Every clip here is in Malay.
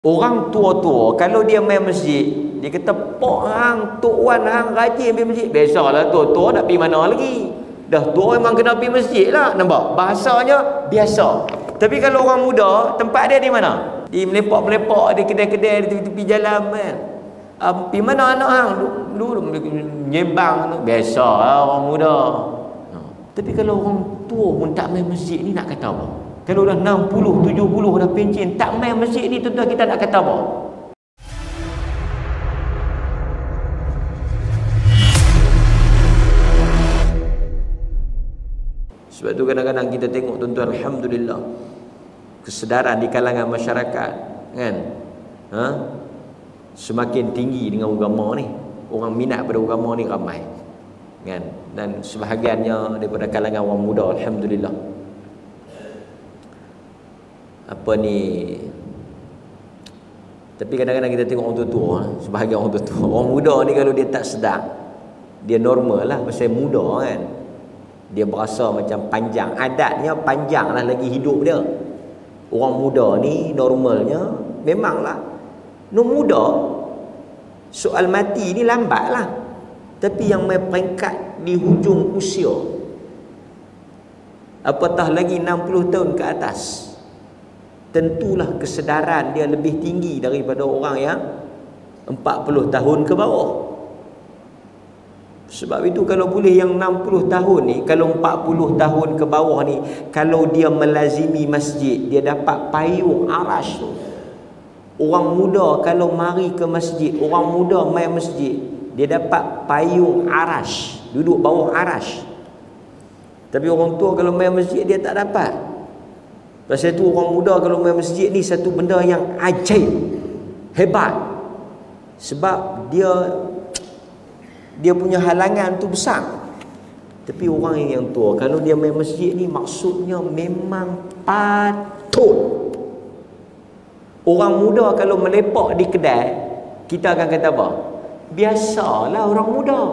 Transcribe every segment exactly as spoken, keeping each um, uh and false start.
Orang tua-tua kalau dia main masjid, dia kata pok hang, tok wan hang rajin pergi masjid. Biasalah tua-tua nak pergi mana lagi. Dah tua memang kena pergi masjid lah. Nampak? Bahasanya biasa. Tapi kalau orang muda, tempat dia di mana? Di melepak-melepak, di kedai-kedai, di tepi-tepi jalan kan. Uh, pergi mana anak hang? Dulu nyembang. Biasalah orang muda. Nah. Tapi kalau orang tua pun tak main masjid ni nak kata apa? Kalau dah enam puluh, tujuh puluh dah pencen, tak main masjid ni, tuan-tuan, kita nak kata apa? Sebab tu kadang-kadang kita tengok, tuan-tuan, alhamdulillah, kesedaran di kalangan masyarakat kan, ha? Semakin tinggi dengan agama ni. Orang minat pada agama ni ramai kan? Dan sebahagiannya daripada kalangan orang muda, alhamdulillah. Apa ni, tapi kadang-kadang kita tengok orang tua-tua, sebahagian orang tua-tua, orang muda ni kalau dia tak sedar, dia normal lah pasal muda kan, dia berasa macam panjang, adatnya panjang lah lagi hidup dia. Orang muda ni normalnya memanglah no muda, soal mati ni lambat lah. Tapi yang main peringkat di hujung usia, apatah lagi enam puluh tahun ke atas, tentulah kesedaran dia lebih tinggi daripada orang yang empat puluh tahun ke bawah. Sebab itu kalau boleh yang enam puluh tahun ni, kalau empat puluh tahun ke bawah ni, kalau dia melazimi masjid, dia dapat payung arash tu. Orang muda kalau mari ke masjid, orang muda main masjid, dia dapat payung arash, duduk bawah arash. Tapi orang tua kalau main masjid, dia tak dapat. Pasal itu orang muda kalau main masjid ni satu benda yang ajaib, hebat. Sebab dia dia punya halangan tu besar. Tapi orang yang tua kalau dia main masjid ni, maksudnya memang patut. Orang muda kalau melepak di kedai, kita akan kata apa? Biasalah orang muda.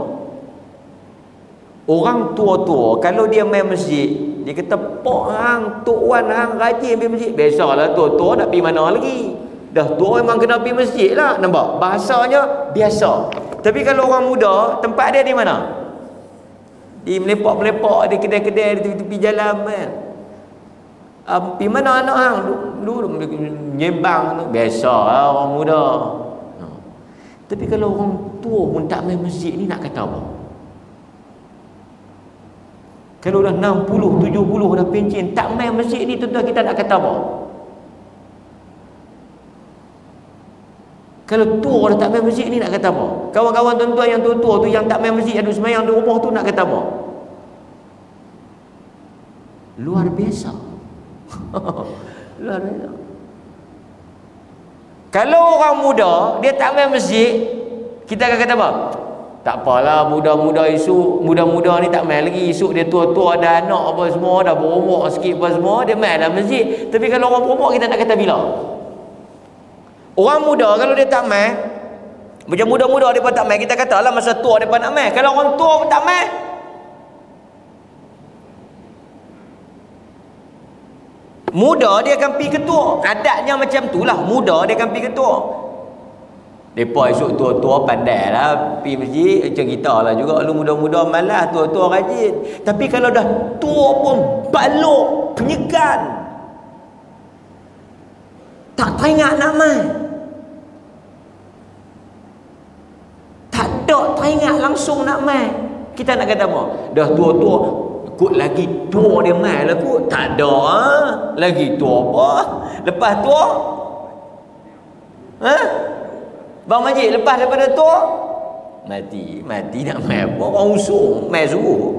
Orang tua-tua kalau dia main masjid, dia kata pok hang, tok wan hang rajin pergi masjid. Biasalah tua-tua nak pergi mana lagi. Dah tua memang kena pergi masjid lah. Nampak? Bahasanya biasa. Tapi kalau orang muda, tempat dia di mana? Di melepak-melepak, di kedai-kedai, di tepi-tepi jalan kan. Uh, pergi mana anak hang? Dulu nyembang. Biasalah orang muda. Nah. Tapi kalau orang tua pun tak main masjid ni nak kata apa? Kalau dah enam puluh, tujuh puluh dah pencen, tak main masjid ni, tuan-tuan, kita nak kata apa? Kalau tua dah tak main masjid ni nak kata apa? Kawan-kawan tuan-tuan yang tua-tua tu, yang tak main masjid, ada semayang di rumah tu, nak kata apa? Luar biasa. Luar biasa. Kalau orang muda dia tak main masjid, kita akan kata apa? Tak apalah, muda-muda esok, muda-muda ni tak main lagi. Esok dia tua-tua, ada anak apa semua, dah berumur sikit apa semua, dia main dalam masjid. Tapi kalau orang berumur, kita nak kata bila? Orang muda kalau dia tak main, macam muda-muda dia pun tak main, kita kata lah masa tua dia pun nak main. Kalau orang tua pun tak main, muda dia akan pergi ketua. Adatnya macam tu lah, muda dia akan pergi ketua. Mereka esok tua-tua pandai lah pergi masjid. Macam kita lah juga, lu muda-muda malas, tua-tua rajin. Tapi kalau dah tua pun balok, penyegan, tak teringat nak main, tak ada teringat langsung nak main, kita nak kata apa? Dah tua-tua, kot lagi tua dia main lah kot. Tak ada ha? Lagi tua apa? Lepas tua ha? Bang Majid, lepas daripada tua mati. Mati nak main apa? Orang usung main suruh.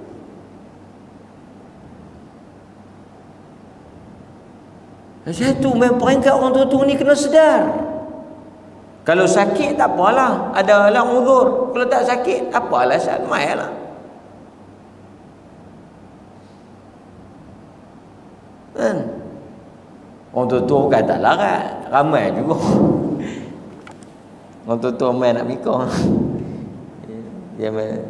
Macam tu main peringkat orang tua-tua ni kena sedar. Kalau sakit tak apalah, ada lah uzur. Kalau tak sakit, apa alasan main lah. Kan? Orang tua-tua bukan tak larat, ramai juga orang tua-tua main nak nikah. Dia main,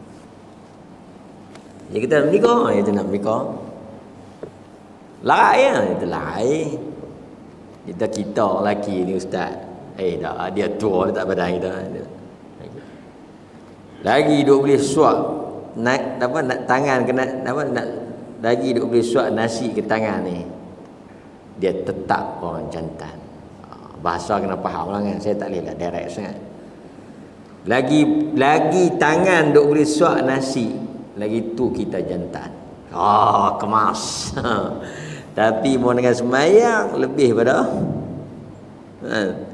ya kita nak nikah, ya kita nak nikah larat ya, itu lain. Kita kita orang lelaki ni ustaz. Eh dah dia tua dia tak badan kita. Lagi duk boleh suap nak apa nak tangan kena apa nak lagi duk boleh suap nasi ke tangan ni. Dia tetap orang jantan. Bahasa kena faham lah kan. Saya tak boleh lah direct sangat. Lagi lagi tangan duk boleh suap nasi, lagi tu kita jantan. Oh, kemas. Tapi mau dengan sembahyang lebih pada ha.